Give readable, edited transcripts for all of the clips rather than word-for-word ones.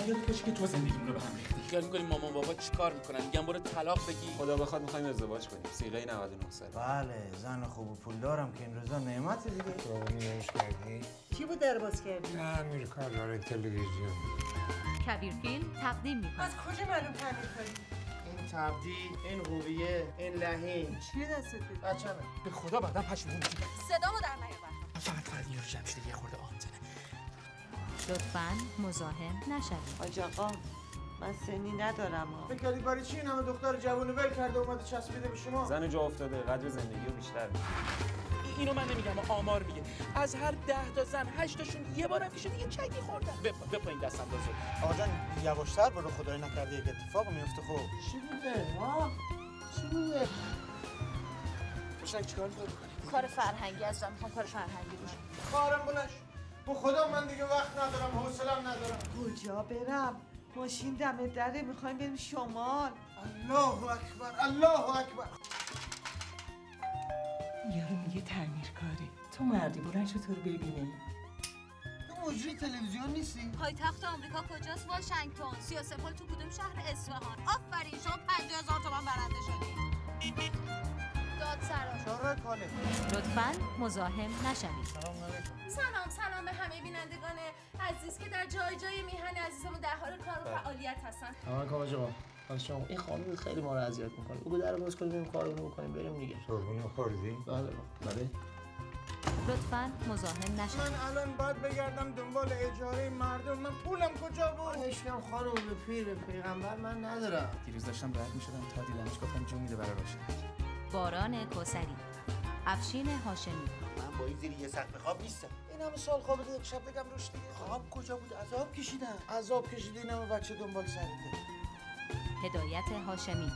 بعد یادت باشه که تو زندگیمون رو به هم ریختی. خیال می‌کنی مامان بابا چیکار میکنن؟ میگن برو طلاق بگی. خدا بخواد می‌خوایم ازدواج کنیم. سیغه 99 سال. بله، زن خوب و پولدارم که این روزا نعمت دیگه. قربونی نوش کردی؟ چی بود درباز کردی؟ نه امریکا داره تلویزیون. کبیر فیلم تقدیم می‌کنه. از کجا معلوم تعمیر کنی؟ این تبدیل، این قویه، این لحین. چیه دستت؟ بچه‌مه. به خدا بعدم پشیمون میشی. صدامو در نیاور. فقط یه رو جمع شده یه خورده آنتنه. لطفاً مزاحم نشوید. حاج آقا من سنی ندارم. فکر کردی برای چی این همه دختر جوون ول کرده اومده چسبیده به شما؟ زن جا افتاده قدر زندگی رو بیشتر می‌کنه. اینو من نمیگم، آمار میگه از هر 10 تا زن 8 تاشون یه بارم میشه یه چکی خوردن. بپایین دست اندازو. آقا جان یواشتر برو، خدای نکرده یک اتفاق میفته. خب چی بوده؟ ها؟ چی بوده؟ بشن چیکار می‌خوای بکنی؟ کار فرهنگی هستم، میخوام کار فرهنگی بشه. کارم بلش. به خدا من دیگه وقت ندارم، حوصله‌ام ندارم. کجا برم؟ ماشین دم دره، میخوایم بریم شمال. الله اکبر، الله اکبر. یارو میگه تعمیرکاره. تو مردی بلند شو تو رو ببینه. تو مجری تلویزیون نیستی؟ پایتخت آمریکا کجاست؟ واشنگتن. سیاه‌سفال تو کدوم شهر؟ اصفهان. آفرین، شما 50,000 تومان برنده شدید. دادسرا. چهار کاله. لطفاً مزاحم نشوید. سلام به همه بینندگان عزیز که در جای جای میهن عزیزمون در حال کار و فعالیت هستن. شما این خانم خیلی ما رو اذیت میکنه. بگو در باز کنیم کارونو بکنیم بریم دیگه. قربونی خوردی؟ بله. لطفاً مزاحم نشوید. من الان باید بگردم دنبال اجاره مردم. من پولم کجا بود؟ عشقم خانم به پیر به پیغمبر من ندارم. دیروز داشتم راحت میشدم تا دیدمش گفتم جون میده برای روشن. باران کسری. افشین هاشمی. من با این زیر یه سقف خواب نیستم. این همه سال خوابیده یک شب بگم روش دیگه. خواب کجا بود؟ عذاب کشیدم. عذاب کشیدی این همه بچه دنبال سریده. هدایت هاشمی.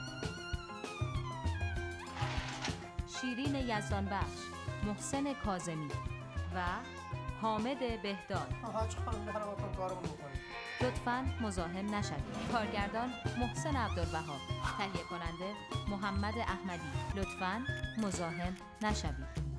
شیرین یزدان بخش. محسن کاظمی و حامد بهداد. حاج خانم درماتون کارمون بکنید. لطفاً مزاحم نشوید. کارگردان محسن عبدالوهاب. تهیه کننده محمد احمدی. لطفاً مزاحم نشوید.